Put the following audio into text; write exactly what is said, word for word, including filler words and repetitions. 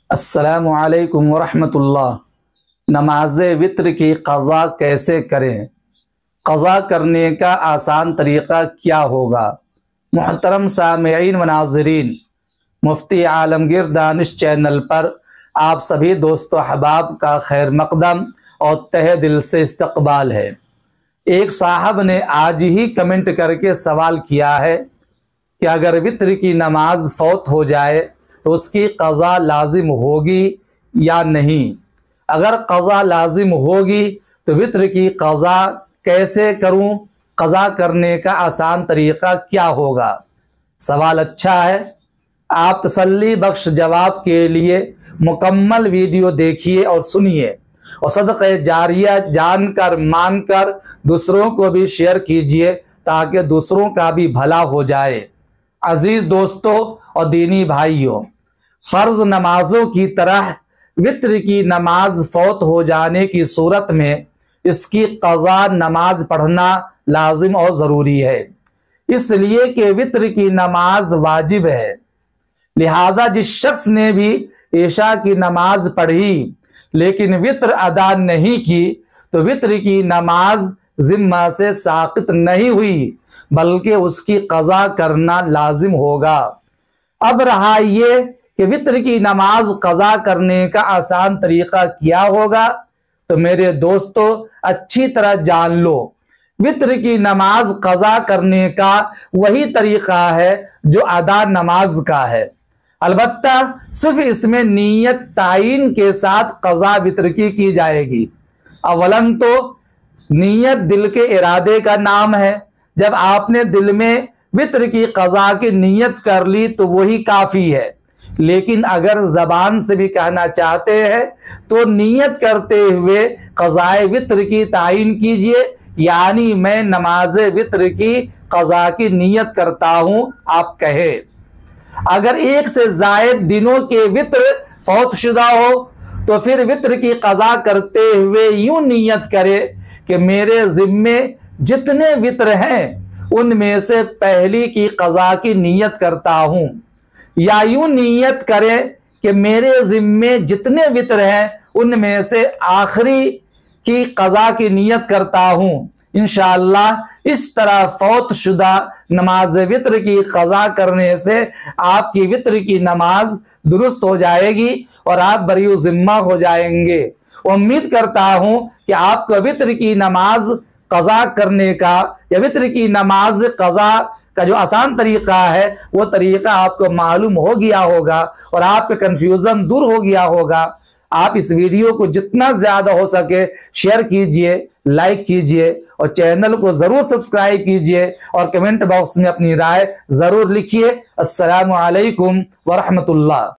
अस्सलामु अलैकुम वरहमतुल्लाह। नमाज वित्र की क़ज़ा कैसे करें? क़ज़ा करने का आसान तरीक़ा क्या होगा? मुहतरम सामिईन व नाज़रीन, मुफ्ती आलमगीर दानिश चैनल पर आप सभी दोस्तों अहबाब का खैर मकदम और तहे दिल से इस्तकबाल है। एक साहब ने आज ही कमेंट करके सवाल किया है कि अगर वित्र की नमाज फौत हो जाए तो उसकी क़ज़ा लाजिम होगी या नहीं। अगर क़ज़ा लाजिम होगी तो वित्र की क़ज़ा कैसे करूं? क़ज़ा करने का आसान तरीक़ा क्या होगा? सवाल अच्छा है। आप तसल्ली बख्श जवाब के लिए मुकम्मल वीडियो देखिए और सुनिए और सदक़े जारिया जानकर मानकर दूसरों को भी शेयर कीजिए ताकि दूसरों का भी भला हो जाए। अजीज दोस्तों और दीनी भाइयों, फ़र्ज नमाजों की तरह वित्र की नमाज फौत हो जाने की सूरत में इसकी क़ज़ा नमाज पढ़ना लाजिम और ज़रूरी है, इसलिए कि वित्र की नमाज वाजिब है। लिहाजा जिस शख्स ने भी ईशा की नमाज पढ़ी लेकिन वित्र अदा नहीं की तो वित्र की नमाज जिम्मा से साक़ित नहीं हुई बल्कि उसकी क़ज़ा करना लाजिम होगा। अब रहा ये कि वित्र की नमाज क़ज़ा करने का आसान तरीक़ा क्या होगा, तो मेरे दोस्तों अच्छी तरह जान लो। वित्र की नमाज क़ज़ा करने का वही तरीक़ा है जो अदा नमाज का है, अलबत्ता सिर्फ इसमें नीयत तायीन के साथ क़ज़ा वित्र की की जाएगी। अवलन तो नीयत दिल के इरादे का नाम है। जब आपने दिल में वित्र की क़ज़ा की नीयत कर ली तो वही काफ़ी है, लेकिन अगर ज़बान से भी कहना चाहते हैं तो नीयत करते हुए क़ज़ाए वित्र की तायीन कीजिए, यानी मैं नमाज वित्र की क़ज़ा की नीयत करता हूँ आप कहे। अगर एक से ज़ायद दिनों के वित्र फौतशुदा हो तो फिर वित्र की क़ज़ा करते हुए यूं नीयत करे कि मेरे ज़िम्मे जितने वित्र हैं उनमें से पहली की क़ज़ा की नीयत करता हूँ, या यूं नीयत करें कि मेरे ज़िम्मे जितने वित्र हैं उनमें से आखिरी की क़ज़ा की नीयत करता हूँ। इंशाअल्लाह इस तरह फौत शुदा नमाज वित्र की क़ज़ा करने से आपकी वित्र की नमाज दुरुस्त हो जाएगी और आप बरी ज़िम्मा हो जाएंगे। उम्मीद करता हूँ कि आपको वित्र की नमाज क़ज़ा करने का या वित्र की नमाज क़ज़ा का जो आसान तरीक़ा है वो तरीक़ा आपको मालूम हो गया होगा और आपका कन्फ्यूज़न दूर हो गया होगा। आप इस वीडियो को जितना ज़्यादा हो सके शेयर कीजिए, लाइक कीजिए और चैनल को ज़रूर सब्सक्राइब कीजिए और कमेंट बॉक्स में अपनी राय ज़रूर लिखिए। अस्सलामु अलैकुम वरहमतुल्लाह।